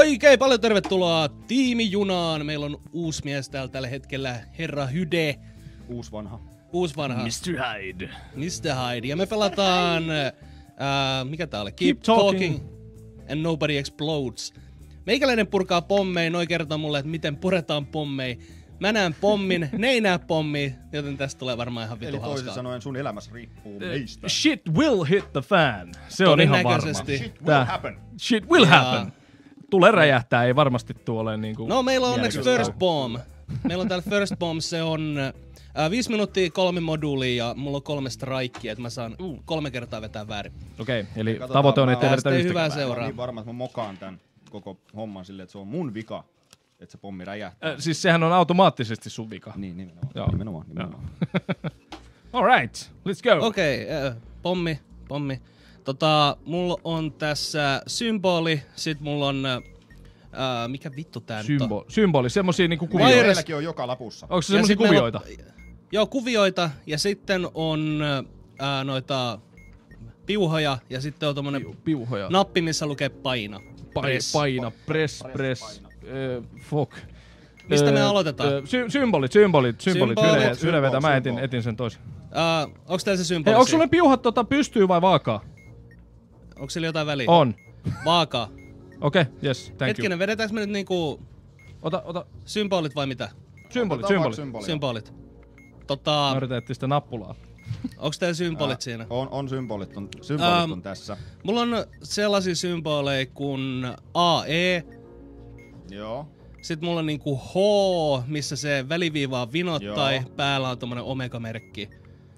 Oikein paljon tervetuloa Tiimijunaan. Meillä on uusi mies täällä tällä hetkellä, herra Hyde. Uusi vanha. Mr. Hyde. Mr. Hyde. Ja me pelataan, mikä tää oli? Keep talking and nobody explodes. Meikäläinen purkaa pommeja, noi kertoo mulle, että miten puretaan pommeja. Mä näen pommin, ne ei näe pommia, joten tästä tulee varmaan ihan vitu hauskaa. Eli toisin sanoen sun elämässä riippuu meistä. Shit will hit the fan. Se on ihan varma. Shit will happen. Shit will happen. Tulee räjähtää, ei varmasti tuolle niinku... No meillä on onneksi First Bomb. Meillä on täällä First Bomb, se on 5 minuuttia 3 moduulia ja mulla on 3 strikea, että mä saan 3 kertaa vetää väärin. Okei, eli tavoite on, ettei vedetä hyvää yhtäkään. seuraa. Mä oon niin varma, että mä mokaan tän koko homman silleen, että se on mun vika, että se pommi räjähtää. Siis sehän on automaattisesti sun vika. Niin, nimenomaan. Joo. Nimenomaan. Alright, let's go. Okei, pommi. Mulla on tässä symboli, sit mulla on... mikä vittu tää nyt on? Symboli, semmosia niinku kuvioita. Meilläkin on joka lapussa. Onko se semmosia kuvioita? Joo, kuvioita, ja sitten on noita piuhoja, ja sitten on tommonen Piuhoja. nappi, missä lukee paina. Paina, press. Fuck. Mistä me aloitetaan? Symbolit. Yle vetä, mä etin sen toisin. Onks täällä se symboli? Hei, onks sulle piuhat pystyy vai vaakaa? Onks sillä jotain väliä? On. Vaakaa. Okei, yes, thank you. Hetkinen, vedetäänkö me nyt niinku... Ota. Symbolit vai mitä? Symbolit. Mä yritän etsiä sitä nappulaa. Onks teillä symbolit siinä? On symbolit on tässä. Mulla on sellaisia symboleja kuin AE. Joo. Sitten mulla on niinku H, missä se väliviiva on vinottai. Joo. Päällä on tommonen omega-merkki.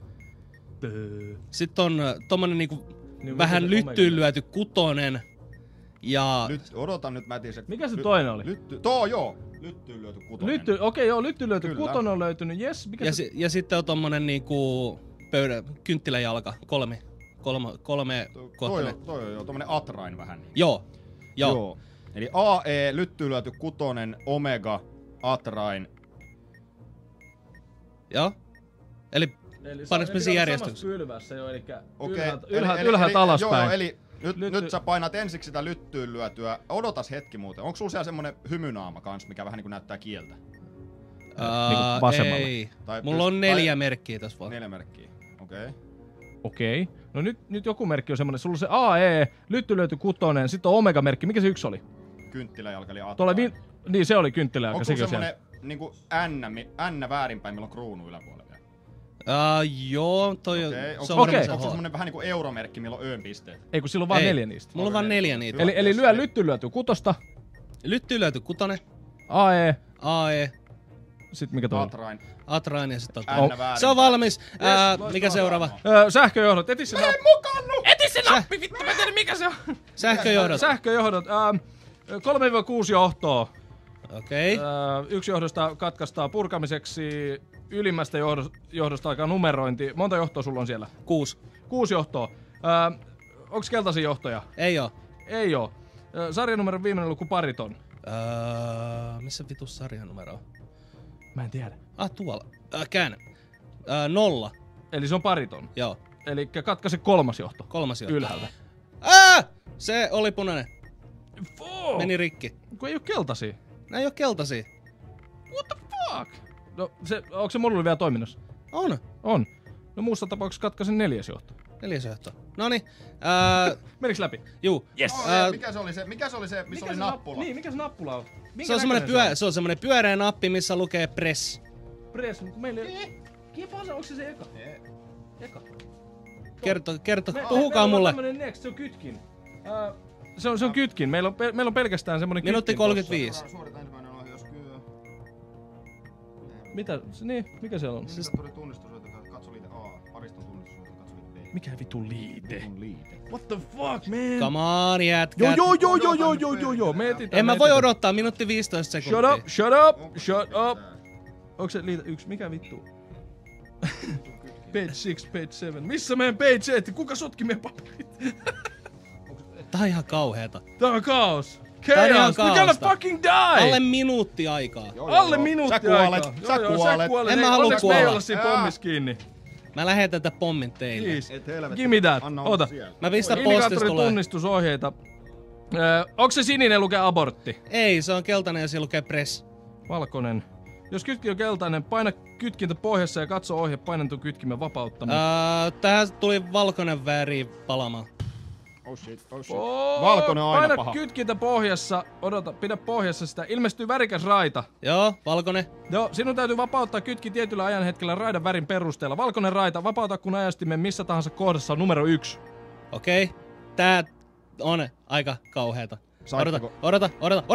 Sitten on tommonen niinku vähän lyttyyn lyöty kutonen. Ja... Odotan nyt, mä etin se... Mikä se toinen oli? Lyttyyn lyöty kutonen. Lyttyyn lyöty kutonen on löytynyt, jes. Ja sitten on tommonen niinku kynttiläjalka, kolme kohtainen. Toi on tommonen atrain vähän. Joo. Eli AE, lyttyyn lyöty kutonen, omega, atrain. Joo. Eli paneks me siinä järjestyksessä? Pylvässä jo, elikkä Okei. ylhäältä alaspäin. Joo, eli nyt sä painat ensiksi sitä lyttyyn lyötyä. Odotas hetki muuten. Onko sulla siellä semmonen hymynaama kans, mikä vähän niinku näyttää kieltä? Niinku vasemmalle. Ei. Mulla on 4 merkkiä tässä vaan. 4 merkkiä. Okei. No nyt joku merkki on semmonen. Sulla on se AE, lyttyyn lyöty kutonen, sit on omega-merkki. Mikä se yksi oli? Kynttiläjalka eli atrain. Niin se oli kynttiläjalka. Onko sulla semmonen niinku N väärinpäin, millä on kruunu yläpuolella vielä? Joo, toi Onko se semmonen vähän niinku euromerkki, millä on öön pisteet? Ei kun sillä on vaan 4 niistä. Mulla on vaan 4 niitä. Eli lyö lyttyyn lyöty kutosta. Lyttyyn lyöty kutonen. AE. Sitten mikä toi? Atrain ja sit on väärin. Se on valmis. Mikä seuraava? Sähköjohdot. Eti se nappi, vittu, mä tiedän mikä se on. Sähköjohdot. 3-6 johtoa. Okei. Yksi johdosta katkaistaan purkamiseksi. Ylimmästä johdosta alkaa numerointi. Monta johtoa sulla on siellä? 6. 6 johtoa. Onks keltaisia johtoja? Ei oo. Sarjanumeron viimeinen luku pariton. Missä vitus sarjanumero on? Mä en tiedä. Tuolla. Käännä. 0. Eli se on pariton. Joo. Elikkä katkaise 3. johto. 3. johto. Ylhäältä. Se oli punainen. Meni rikki. Kun ei oo keltaisia. Nää ei oo keltaisia. What the fuck? No, onko se moduli vielä toiminnassa? On. No muussa tapauksessa katkaisen 4. johto. 4. johto. Noniin. Meniks läpi? Juu. Yes. Mikä se oli se, missä oli nappula? Niin, mikä se nappula on? Se on semmonen pyöreä nappi, missä lukee press. Press, mutta meillä ei... Onko se eka? Kerto, puhukaa mulle. Next, se on kytkin. Se on kytkin. Meillä on pelkästään semmonen kytkin. Minuutti 35. Suorita ensimmäinen ohjaus, kyllä. Mitä? Niin, mikä se on? Indikaattori tunnistusoita, katso liite A. Pariston tunnistusoita, katso liite B. Mikä vitu liite? Liite. What the fuck, man? Come on, jätkät. Joo. En mä voi odottaa, minuutti 15 sekuntia. Shut up. Onko se liite 1? Mikä vittu? Page 6, page 7. Missä meidän page 7? Kuka sotki meidän paperit? Tää on ihan kauheeta. Tää on kaos. Chaos. We gonna fucking die! Alle minuutti aikaa. Alle minuutti aikaa. Sä kuolet. En mä halua onneksi me ei kuolla. olla siinä pommissa kiinni. Mä lähetän tätä pommin teille. Please. Give me that. Ota. Mä pistän postis Indikaattori tulee. tunnistusohjeita. Onko se sininen lukee abortti? Ei, se on keltainen ja siellä lukee press. Valkoinen. Jos kytkin on keltainen, paina kytkintä pohjassa ja katso ohje painantuu kytkimen vapauttaminen. Tähän tuli valkoinen väri palamaan. Oh shit. Valkoinen on aina paina paha. kytkintä pohjassa, odota, pidä pohjassa sitä. Ilmestyy värikäs raita. Joo, valkoinen. Joo, sinun täytyy vapauttaa kytki tietyllä ajanhetkellä raidan värin perusteella. Valkoinen raita, vapauta kun ajastimen missä tahansa kohdassa on numero 1. Okei. Tää on aika kauheeta. Saitteko? Odota.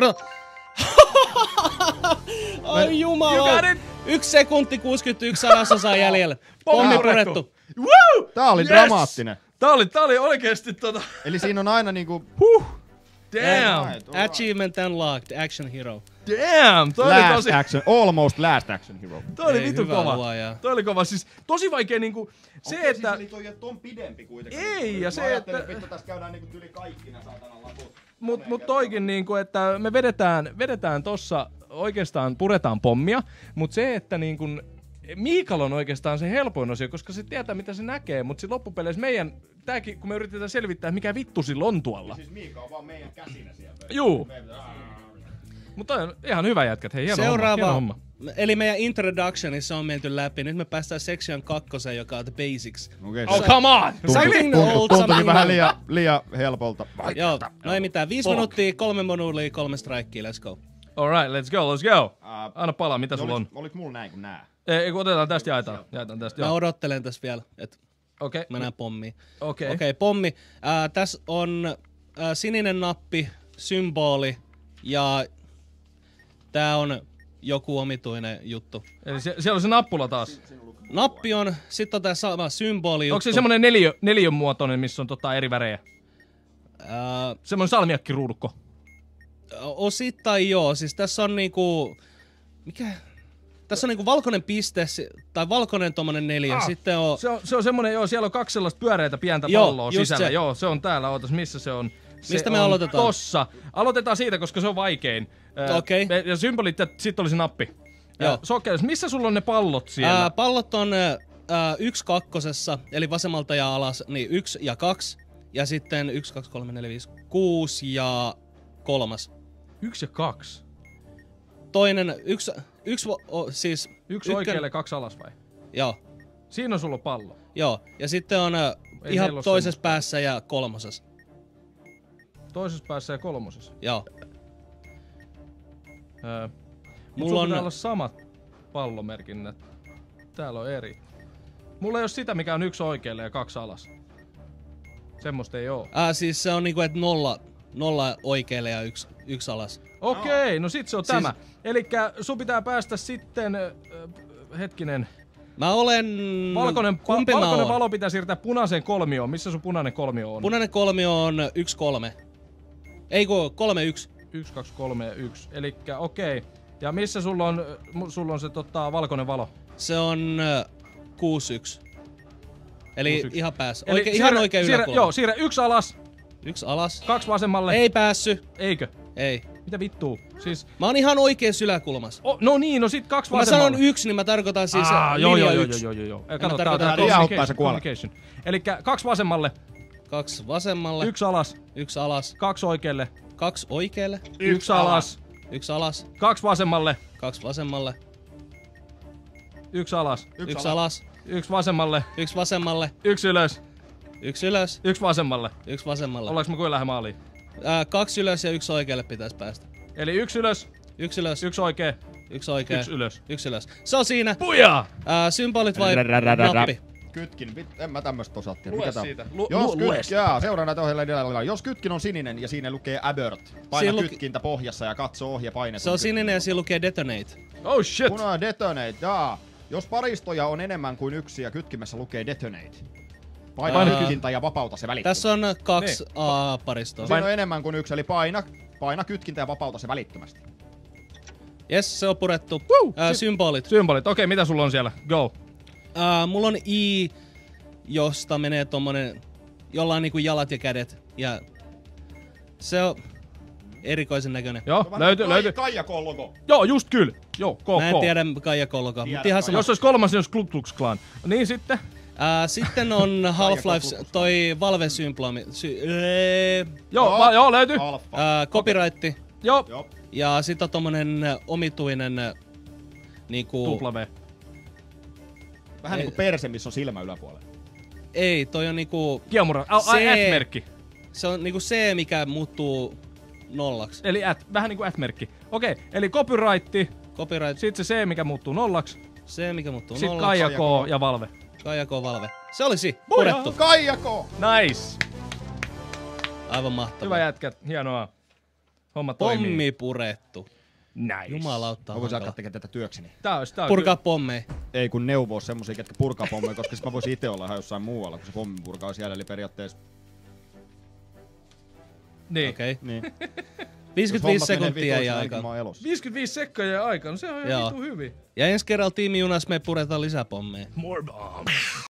Ai jumala. You got it. 1 sekunti 61 sadasosaa jäljellä. Pommi purettu. Woo! Tää oli Yes! dramaattinen. Tää oli oikeesti Eli siinä on aina niinku... Damn! Alright. Achievement unlocked, action hero. Damn! Toi oli Last tosi... action, almost last action hero. Toi oli Ei, vitu hyvä kova. luoja. Toi oli kova. Siis tosi vaikea niinku... Se, että... Siis toi on pidempi kuitenkin. Ei, ja Mä se, ajattelin, että... vittu tässä käydään niinku yli kaikki nää saatana laput. Mut toikin niinku, että me vedetään tossa, oikeastaan puretaan pommia, mut se, että niinku Miikal on oikeastaan se helpoin osio, koska se tietää mitä se näkee, mut sit loppupeleissä meidän, tääkin kun me yritetään selvittää mikä vittu sillä on tuolla. Siis Miika on vaan meidän käsinä sieltä. Juu. Mutta toi on ihan hyvä jätkät, hei hieno Seuraava. homma. Eli meidän introductionissa on menty läpi. Nyt me päästään section 2, joka on the basics. Okei, Oh come on! Something old, Tuntuukin something vähän new. liian helpolta. Joo, no ei mitään. 5 minuuttia, 3 moduulia, 3 strikea, let's go. Alright, let's go. Anna palaa, mitä sulla on? Oliko mulla näin kuin nää? Ei, kun otetaan tästä jaetaan tästä, Mä joo. odottelen tässä vielä, että Okei. mä näen pommiin. Okei. Pommi. Tässä on sininen nappi, symboli ja tää on joku omituinen juttu. Eli siellä on se nappula taas. Nappi on, sit on tää sama symboli juttu. Onko se semmonen neliön muotoinen, missä on eri värejä? Semmonen salmiakkiruudukko. Osittain joo, siis tässä on niinku, tässä on niinku valkoinen piste, tai valkoinen tommonen 4, sitten on... Se on semmonen, joo, siellä on 2 sellaista pyöreitä pientä Joo, palloa just sisällä. se. Joo, se on täällä, ootas, missä se on? Mistä me aloitetaan? Tossa. Aloitetaan siitä, koska se on vaikein. Okei. Ja symbolit, ja sit oli se nappi. Joo. Sokeus, missä sulla on ne pallot siellä? Pallot on 1 kakkosessa, eli vasemmalta ja alas, niin 1 ja 2. Ja sitten 1, 2, 3, 4, 5, 6 ja 3. 1 ja 2. Toinen, siis... Yksi oikealle, 2 alas vai? Joo, Siinä on sulla pallo. joo. Ja sitten on ihan meillä oo toisessa semmoista. päässä ja 3. Toisessa päässä ja 3. Joo. Mulla Mulla on... pitää on... olla samat pallomerkinnät. Täällä on eri. Mulla ei oo sitä, mikä on 1 oikealle ja 2 alas. Semmosta ei oo. Siis se on niinku, että 0 oikealle ja 1 alas. Okei, no sit se on tämä. Elikkä sun pitää päästä sitten... hetkinen. Mä olen... Kumpi mä Valkoinen oon? valo pitää siirtää punaiseen kolmioon. Missä sun punainen kolmio on? Punainen kolmio on 1-3. Ei kun 3-1. 1, 2, 3 ja 1. Elikkä okei. Ja missä sulla on se valkoinen valo? Se on 6-1. Eli 6-1. ihan päässä. Eli Ihan oikein yläkulma. Joo, siirrä 1 alas, 1 alas. 2 vasemmalle. Ei päässy. Eikö? Ei. Mitä vittua? Siis... Mä oon ihan oikein yläkulmassa. no niin, no sit 2 Kun mä vasemmalle. sanon 1, niin mä tarkoitan siis Joo. linja 1. Kato, tää tarkoita on riauttaa se kuolee. communication. Elikkä 2 vasemmalle, 2 vasemmalle. 1 alas, 1 alas. 2 oikealle, 2 oikealle. 1 alas, 1 alas. 2 vasemmalle, 2 vasemmalle. 1 alas, 1 alas. 1 vasemmalle, 1 vasemmalle. 1 ylös, 1 ylös. 1 vasemmalle. 1 vasemmalle. Ollaanko me kuin lähellä maaliin? 2 ylös ja 1 oikealle pitäisi päästä. Eli 1 ylös, 1 ylös. 1 oikee, 1 oikea. 1 ylös. 1 ylös. Se on siinä. Pujaa! Symbolit vai nappi? Kytkin, en mä tämmöstä osaa tiedä. Lue Mikä tää on? siitä. Seuraa näitä ohjeilla. Jos kytkin on sininen ja siinä lukee abort, paina Siinä kytkintä pohjassa ja katso ohje painetun. Se on sininen ja siinä lukee detonate. Oh shit! Punainen detonate, jaa. Jos paristoja on enemmän kuin 1 ja kytkimessä lukee detonate, paina kytkintä ja vapauta se välittömästi. Tässä on 2 paristoa. Siinä on enemmän kuin 1, eli paina kytkintä ja vapauta se välittömästi. Jes, se on purettu. Symbolit. Symbolit. Okei, mitä sulla on siellä? Go. Mulla on I, josta menee tommonen, jolla on niinku jalat ja kädet. Ja se on erikoisen näköinen. Joo, löytyy. Kaijakon logo. Joo, just kyllä. Joo, Mä en tiedä Kaija Kollokaa, mutta ihan sama. Jos olisi 3, niin olisi Klux Klux Klan. Niin sitten. Sitten on Half-Life, toi Valve Symplomi. Joo, löytyy. Copyright. Joo. Ja sit on tommonen omituinen niinku... Tupla V. Vähän niinku perse, missä on silmä yläpuolella. Ei, toi on niinku... Kiemura. At-merkki. Se on niinku C, mikä muuttuu nollaksi. Eli vähän niinku at-merkki. Okei, eli copyright. Sitten se C, mikä muuttuu nollaksi. C, mikä muuttuu sitten nollaksi. Sitten Kaija K ja Valve. Kaija K, Valve. Se olisi purettu. Kaija K! Nice. Aivan mahtavaa. Hyvä jätkät, hienoa. Homma toimii. Pommi purettu. Nice. Jumalauta. Mä voisin alkaa tekemään tätä työkseni. Tää olisi purkaa pommeja. Ei kun neuvoo semmosia, ketkä purkaa pommeja, koska sit mä voisin ite olla ihan jossain muualla, kun se pommin purkaa siellä, eli periaatteessa... Niin. Okei. Niin. 55 sekuntia ja aikaa. 55 sekkaa ja aikaa, no se on ihan vitu hyvin. Ja ensi kerralla tiimijunas me puretaan lisää pommeja. More bombs.